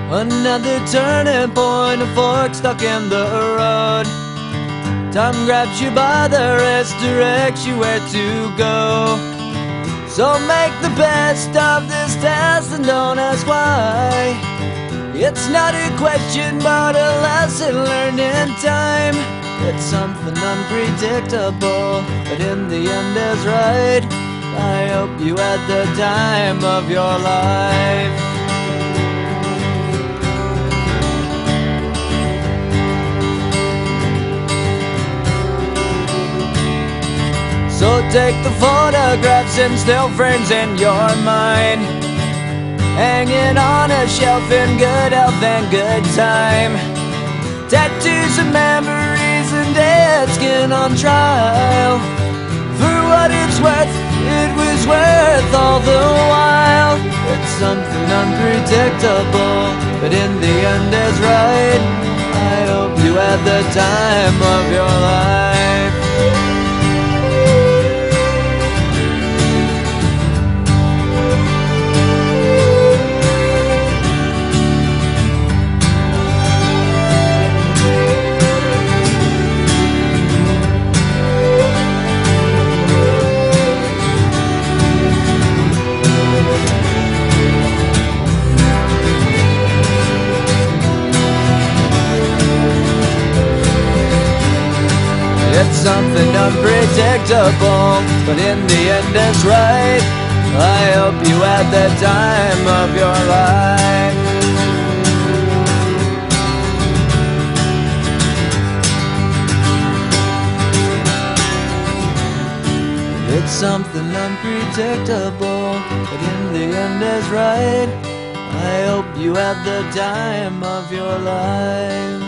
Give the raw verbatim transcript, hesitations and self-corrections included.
Another turning point, a fork stuck in the road. Time grabs you by the wrist, directs you where to go. So make the best of this test and don't ask why. It's not a question but a lesson learned in time. It's something unpredictable, but in the end is right. I hope you had the time of your life. So take the photographs and still frames in your mind, hanging on a shelf in good health and good time. Tattoos and memories and dead skin on trial. For what it's worth, it was worth all the while. It's something unpredictable, but in the end is right. I hope you had the time of your life. It's something unpredictable, but in the end it's right. I hope you had the time of your life. It's something unpredictable, but in the end is right. I hope you had the time of your life.